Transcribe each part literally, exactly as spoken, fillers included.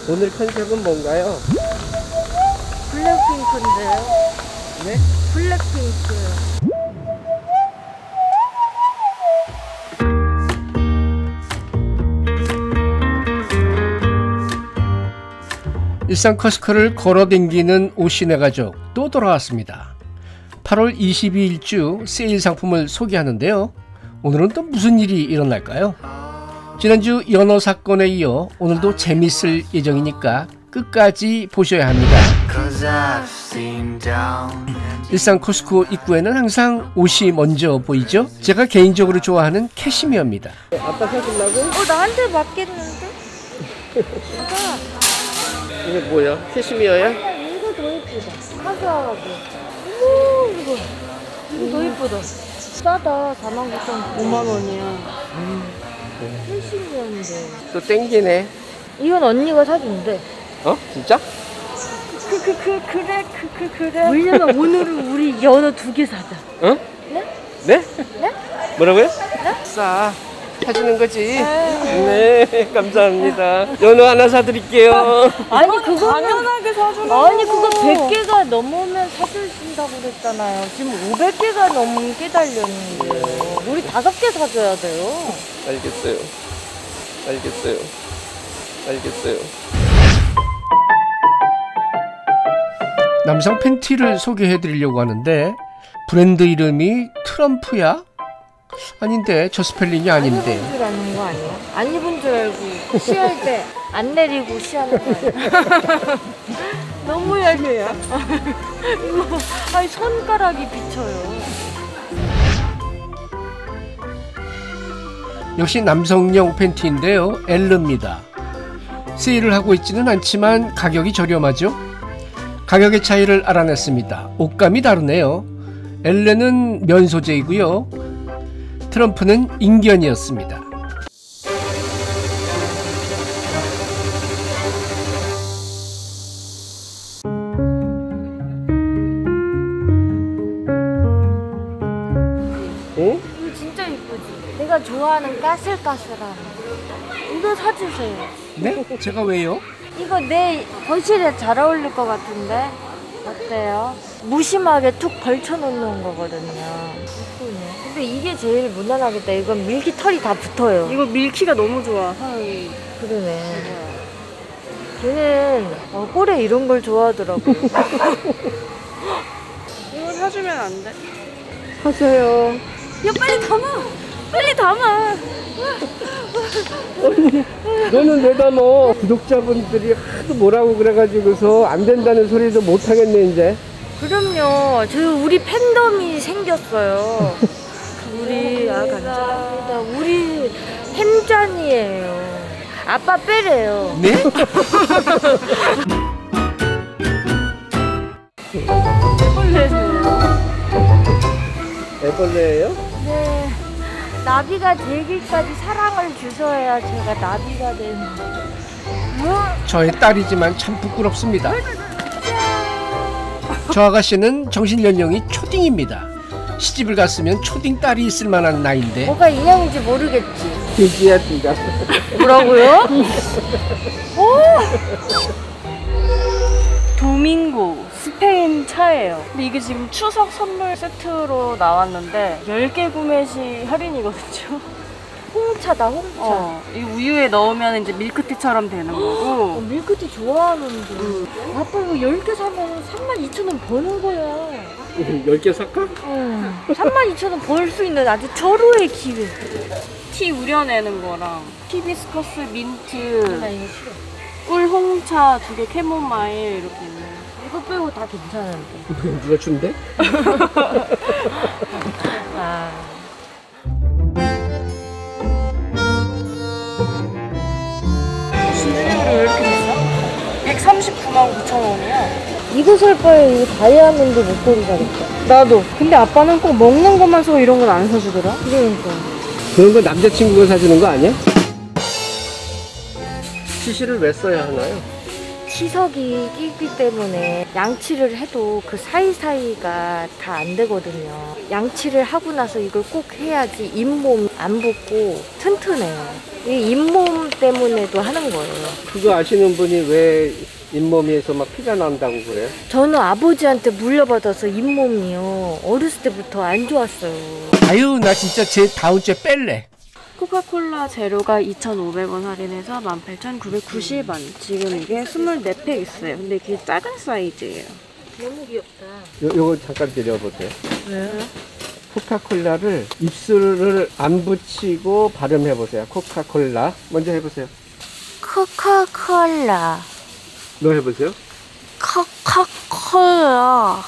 오늘 컨셉은 뭔가요? 블랙핑크인데요. 네? 블랙핑크. 일산 커스커를 걸어댕기는 오신의 가족 또 돌아왔습니다. 팔월 이십이일주 세일 상품을 소개하는데요. 오늘은 또 무슨 일이 일어날까요? 지난주 연어 사건에 이어 오늘도 재밌을 예정이니까 끝까지 보셔야 합니다. 일산 코스코 입구에는 항상 옷이 먼저 보이죠? 제가 개인적으로 좋아하는 캐시미어입니다. 아빠 사주려고? 어, 나한테 맞겠는데? 이게 뭐야? 캐시미어야? 이거 더 예쁘다. 화사하고. 어머, 이거. 이거 더 예쁘다. 싸다. 사만 구천 오만 원이야. 음. 팔십 년인데. 또 땡기네. 이건 언니가 사준대. 어? 진짜? 그, 그, 그, 그래, 그, 그, 그래. 왜냐면 오늘은 우리 연어 두 개 사자. 어? 네? 네? 네? 뭐라고요? 네? 싸. 사주는 거지? 네. 네, 감사합니다. 연어 하나 사드릴게요. 아니, 그거 당연하게 사주는 아니, 그거 백 개가 넘으면 사주신다고 그랬잖아요. 지금 오백 개가 넘게 달렸는데요. 우리 다섯 개 사줘야 돼요. 알겠어요. 알겠어요. 알겠어요. 남성 팬티를 소개해 드리려고 하는데 브랜드 이름이 트럼프야? 아닌데 저 스펠링이 아닌데. 안 입은 줄 아는 거 아니야? 안 입은 줄 알고 시할 때 안 내리고 시하는 거 아니야? 너무 얄미워요. 이거 아니 손가락이 비쳐요. 역시 남성용 팬티인데요. 엘르입니다. 세일을 하고 있지는 않지만 가격이 저렴하죠. 가격의 차이를 알아냈습니다. 옷감이 다르네요. 엘레는 면 소재이고요. 트럼프는 인견이었습니다. 응? 이거 진짜 이쁘지? 내가 좋아하는 까슬까슬한 이거 사주세요. 네? 제가 왜요? 이거 내 거실에 잘 어울릴 것 같은데 어때요? 무심하게 툭 걸쳐놓는 거거든요. 예쁘네. 근데 이게 제일 무난하겠다. 이건 밀키 털이 다 붙어요. 이거 밀키가 너무 좋아. 사이. 그러네. 걔는 어, 꼴에 이런 걸 좋아하더라고. 이거 사주면 안 돼? 하세요. 야 빨리 담아! 빨리 담아! 너는 왜 담어? 구독자분들이 하도 뭐라고 그래가지고서 안 된다는 소리도 못 하겠네 이제. 그럼요. 저 우리 팬덤이 생겼어요. 우리 아 감사합니다. 우리 햄짠이에요. 아빠 빼래요. 네? 애벌레예요? 네. 나비가 되기까지 사랑을 주셔야 제가 나비가 되는 거예요. 저의 딸이지만 참 부끄럽습니다. 저 아가씨는 정신연령이 초딩입니다. 시집을 갔으면 초딩 딸이 있을 만한 나이인데. 뭐가 인형인지 모르겠지. 돼지야 네가. 뭐라고요? 도밍고 스페인 차예요. 근데 이게 지금 추석 선물 세트로 나왔는데 열 개 구매 시 할인이거든요. 홍차다 홍차. 어, 이 우유에 넣으면 이제 밀크티처럼 되는 어, 거고. 밀크티 좋아하는데. 음. 아빠 이거 열 개 사면 삼만 이천 원 버는 거야. 열 개 살까? 응. 삼만 이천 원 벌 수 있는 아주 절호의 기회. 티 우려내는 거랑 히비스커스 민트, 나 이거 싫어. 꿀 홍차 두 개 캐모마일 이렇게 있는. 이거 빼고 다 괜찮은데. 누가 준대? 아. 진주리로 왜 이렇게 비싸? 백삼십구만 구천 원이야. 이거 살 바에 이 다이아몬드 목걸이 사겠다. 나도. 근데 아빠는 꼭 먹는 것만 사 이런 건 안 사주더라. 그러니까. 그런 거 남자친구가 사주는 거 아니야? 치실을 왜 써야 하나요? 치석이 끼기 때문에 양치를 해도 그 사이사이가 다 안 되거든요. 양치를 하고 나서 이걸 꼭 해야지 잇몸 안 붓고 튼튼해요. 이 잇몸 때문에도 하는 거예요. 그거 아시는 분이 왜 잇몸에서 막 피가 난다고 그래요? 저는 아버지한테 물려받아서 잇몸이요. 어렸을 때부터 안 좋았어요. 아유, 나 진짜 제 다음 주에 뺄래. 코카콜라 제로가 이천오백 원 할인해서 만 팔천구백구십 원. 지금 이게 이십사 팩 있어요. 근데 이게 작은 사이즈예요. 너무 귀엽다. 요, 요거 잠깐 드려보세요. 왜요? 코카콜라를 입술을 안 붙이고 발음해보세요. 코카콜라. 먼저 해보세요. 코카콜라. 너 해보세요. 코카콜라.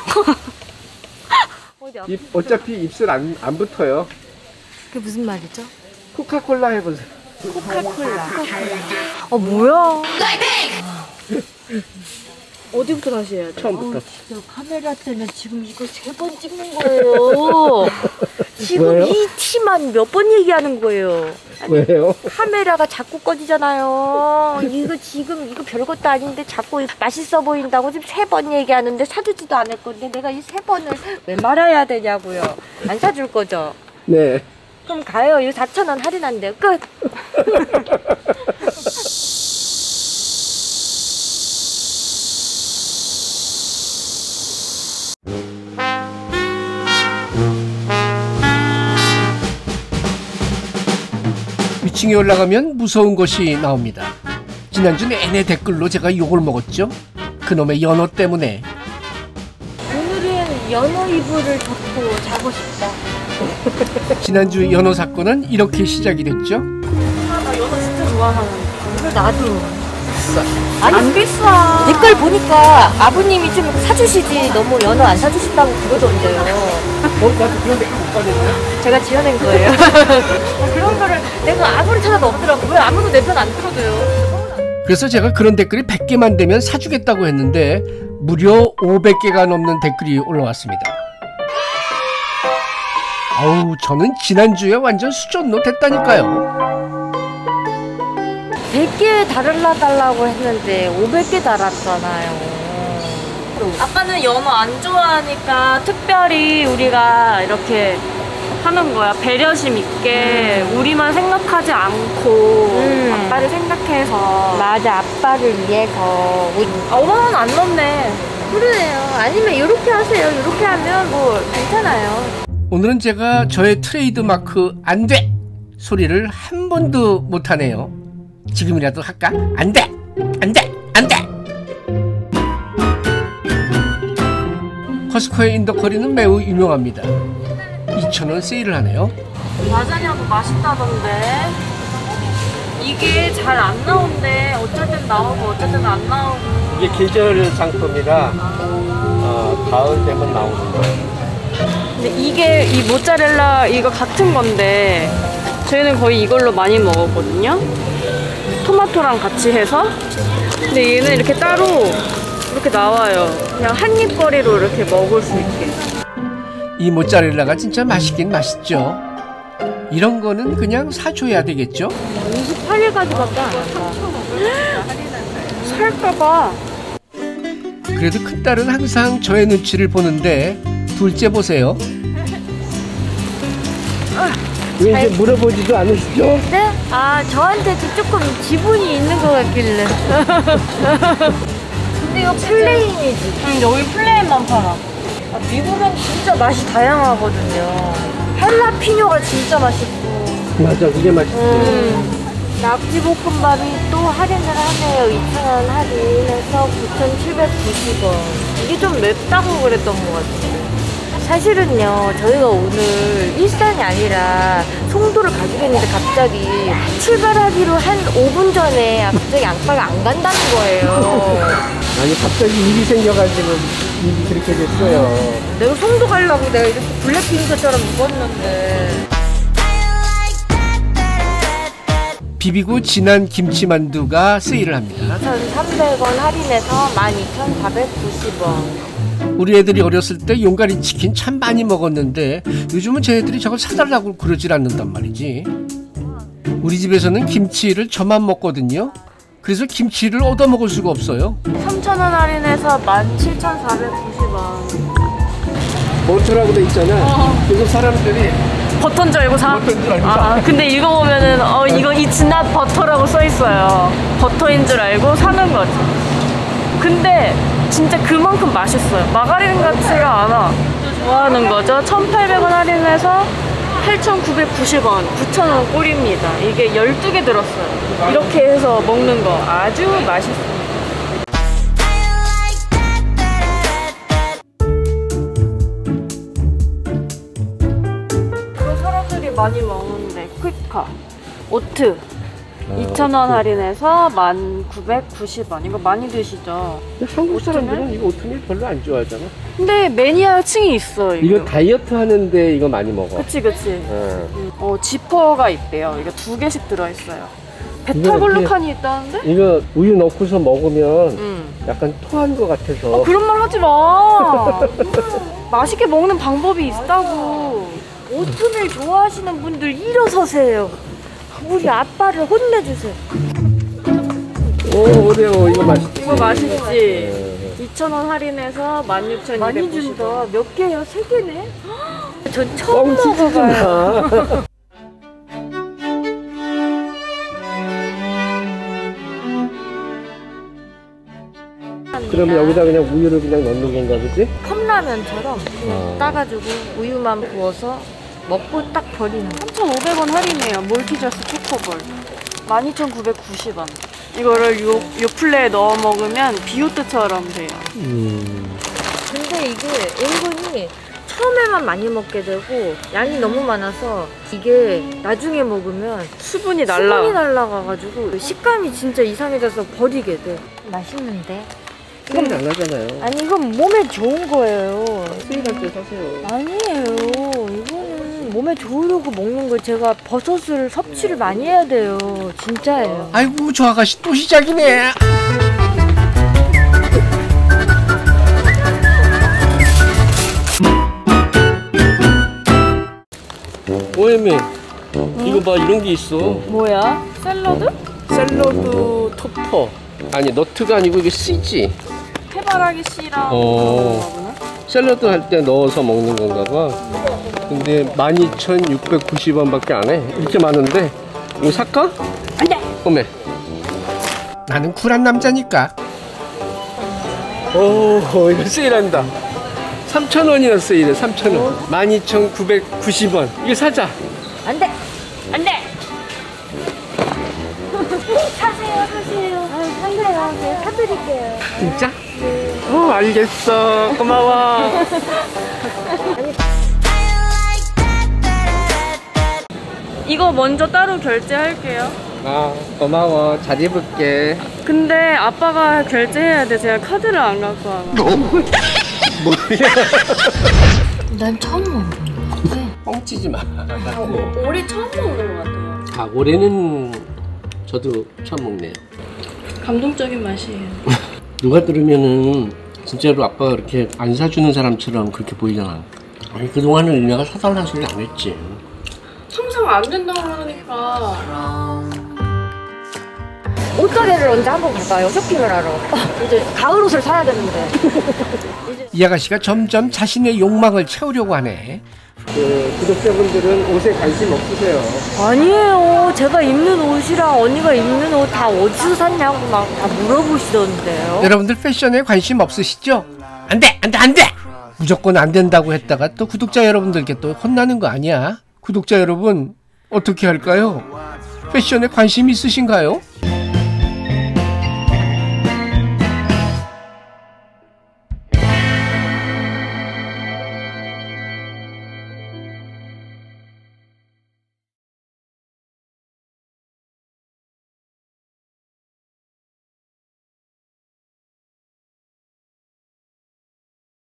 입, 어차피 입술 안, 안 붙어요. 그게 무슨 말이죠? 코카콜라 해보세요. 코카콜라. 어, 뭐야? 어디부터 다시 해야 돼? 처음부터. 어, 진짜 카메라 때는 지금 이거 세 번 찍는 거예요. 지금 왜요? 이 티만 몇 번 얘기하는 거예요. 아니, 왜요? 카메라가 자꾸 꺼지잖아요. 이거 지금 이거 별것도 아닌데 자꾸 맛있어 보인다고 지금 세 번 얘기하는데 사주지도 않을 건데 내가 이 세 번을 왜 말아야 되냐고요. 안 사줄 거죠? 네. 그럼 가요. 이거 사천 원 할인한대요. 끝. 위층에 올라가면 무서운 것이 나옵니다. 지난주 내내 댓글로 제가 욕을 먹었죠. 그놈의 연어 때문에. 오늘은 연어 이불을 덮고 자고 싶다. 지난주 연어 사건은 이렇게 시작이 됐죠. 아, 나 연어 진짜 좋아하는데. 이거 나도. 아니, 안 비싸. 댓글 보니까 아버님이 좀 사주시지 너무 연어 안 사주신다고 그러던데요. 어, 나도 그런 댓글 못 봤는데. 제가 지어낸 거예요. 그런 거를 내가 아무리 찾아도 없더라고. 왜 아무도 내 편 안 들어줘요? 그래서 제가 그런 댓글이 백 개만 되면 사주겠다고 했는데 무려 오백 개가 넘는 댓글이 올라왔습니다. 아우, 저는 지난주에 완전 수전노 됐다니까요. 백 개 달라 달라고 했는데 오백 개 달았잖아요. 아빠는 연어 안 좋아하니까 특별히 우리가 이렇게 하는 거야. 배려심 있게 우리만 생각하지 않고 음. 아빠를 생각해서. 맞아, 아빠를 위해서. 우리... 아, 오만 원 안 넣네. 그러네요. 아니면 이렇게 하세요. 이렇게 하면 뭐 괜찮아요. 오늘은 제가 저의 트레이드 마크 안 돼! 소리를 한 번도 못하네요. 지금이라도 할까? 안 돼! 안 돼! 안 돼! 커스코의 인더커리는 매우 유명합니다. 이천 원 세일을 하네요. 라자냐도 맛있다던데. 이게 잘 안 나온대. 어쩔 땐 나오고 어쩔 땐 안 나오고. 이게 계절 상품이라 어, 가을 되면 나오는 거예요. 근데 이게 이 모짜렐라 이거 같은 건데 저희는 거의 이걸로 많이 먹었거든요. 토마토랑 같이 해서. 근데 얘는 이렇게 따로 이렇게 나와요. 그냥 한입거리로 이렇게 먹을 수 있게. 이 모짜렐라가 진짜 맛있긴 맛있죠. 이런 거는 그냥 사줘야 되겠죠? 이십팔 일까지밖에 안 한다. 살까봐. 그래도 큰딸은 항상 저의 눈치를 보는데 둘째 보세요. 왜 이제 물어보지도 않으시죠? 네? 아, 저한테도 조금 지분이 있는 것 같길래. 근데 이거 플레인이지. 응, 여기 플레인만 팔아. 아, 미국은 진짜 맛이 다양하거든요. 할라피뇨가 진짜 맛있고. 맞아, 그게 맛있어요. 음. 낙지볶음밥이 또 할인을 하네요. 이천 원 할인해서 구천칠백구십 원. 이게 좀 맵다고 그랬던 것 같아요. 사실은요, 저희가 오늘 일산이 아니라 송도를 가기로 했는데 갑자기 출발하기로 한 오 분 전에 갑자기 양파가 안 간다는 거예요. 아니, 갑자기 일이 생겨가지고 일이 그렇게 됐어요. 내가 송도 가려고 내가 이렇게 블랙핑크처럼 입었는데. 비비고 진한 김치만두가 세일을 합니다. 이천삼백 원 할인해서 만 이천사백구십 원. 우리 애들이 어렸을 때 용가리 치킨 참 많이 먹었는데 요즘은 제 애들이 저걸 사달라고 그러질 않는단 말이지. 우리 집에서는 김치를 저만 먹거든요. 그래서 김치를 얻어 먹을 수가 없어요. 삼천 원 할인해서 만 칠천사백구십 원. 몬트라고 돼 있잖아. 그래서 사람들이 버터인 줄 알고 사? 버터인 줄 알고 사. 아, 근데 읽어보면은 어 이거 it's not butter라고 써있어요. 버터인 줄 알고 사는 거지. 근데 진짜 그만큼 맛있어요. 마가린 같지가 않아. 좋아하는 거죠. 천팔백 원 할인해서 팔천구백구십 원, 구천 원 꼴입니다. 이게 열두 개 들었어요. 이렇게 해서 먹는 거 아주 맛있습니다. 그 사람들이 많이 먹는데 퀵카, 오트 이천 원 할인해서 만 구백구십 원. 이거 많이 드시죠? 한국 사람들은 이거 오트밀 별로 안 좋아하잖아. 근데 매니아층이 있어. 이거, 이거 다이어트 하는데 이거 많이 먹어. 그치 그치. 응. 어 지퍼가 있대요. 이거 두 개씩 들어있어요. 베타글루칸이 있다는데? 이거 우유 넣고서 먹으면 응. 약간 토한 것 같아서. 어, 그런 말 하지 마. 맛있게 먹는 방법이 있다고. 오트밀 좋아하시는 분들 일어서세요. 우리 아빠를 혼내주세요. 오, 오레오 이거 맛있지. 이거 맛있지? 네. 이천 원 할인해서 만 육천 많이 이백구십 준다. 원. 몇 개요? 세 개네? 전 처음 뻥치지 먹어봐요. 마. 그러면 여기다 그냥 우유를 그냥 넣는 건가, 그치? 컵라면처럼 어. 따가지고 우유만 부어서 먹고 딱 버리는 거. 삼천오백 원 할인해요. 몰티저스 초코볼 만 이천구백구십 원. 이거를 요, 요 플레에 넣어 먹으면 비오트처럼 돼요. 음. 근데 이게 은근히 처음에만 많이 먹게 되고 양이 너무 많아서 이게 나중에 먹으면 수분이 날라. 수분이 날라가가지고 식감이 진짜 이상해져서 버리게 돼. 맛있는데? 이건 안 하잖아요. 아니 이건 몸에 좋은 거예요. 수익할 때 사세요. 아니에요. 이거는 몸에 좋으려고 먹는 거. 제가 버섯을 섭취를 많이 해야 돼요. 진짜예요. 아이고 저 아가씨 또 시작이네. 오엠이 이거 봐, 이런 게 있어. 뭐야? 샐러드? 샐러드 토퍼. 아니, 너트가 아니고 이게 씨지. 해바라기 씨랑 어. 그런가 보네. 샐러드 할 때 넣어서 먹는 건가 봐. 근데 만 이천육백구십 원밖에 안 해. 이렇게 많은데 이거 살까? 안 돼! 어메. 나는 쿨한 남자니까. 오, 이거 세일한다. 삼천 원이나 세일해. 삼천 원. 만 이천구백구십 원. 이거 사자. 안 돼! 안 돼! 사세요, 사세요. 아유, 사세요. 네, 사드릴게요. 진짜? 어, 알겠어. 고마워. 이거 먼저 따로 결제할게요. 아, 고마워. 잘 입을게. 근데 아빠가 결제해야 돼. 제가 카드를 안 갖고 와. 뭐야? 난 처음 먹는 거 같아. 뻥치지 마. 올해 처음 먹는 것 같아요. 아, 올해는 저도 처음 먹네요. 감동적인 맛이에요. 누가 들으면은 진짜로 아빠가 그렇게 안 사주는 사람처럼 그렇게 보이잖아. 아니, 그동안은 은혜가 사달라는 소리 안 했지. 항상 안 된다고 그러니까. 옷가게를 언제 한번 갈까요? 쇼핑을 하러. 이제 가을 옷을 사야 되는데. 이 아가씨가 점점 자신의 욕망을 채우려고 하네. 그 구독자분들은 옷에 관심 없으세요. 아니에요. 제가 입는 옷이랑 언니가 입는 옷 다 어디서 샀냐고 막 다 물어보시던데요. 여러분들 패션에 관심 없으시죠? 안 돼! 안 돼! 안 돼! 무조건 안 된다고 했다가 또 구독자 여러분들께 또 혼나는 거 아니야? 구독자 여러분 어떻게 할까요? 패션에 관심 있으신가요?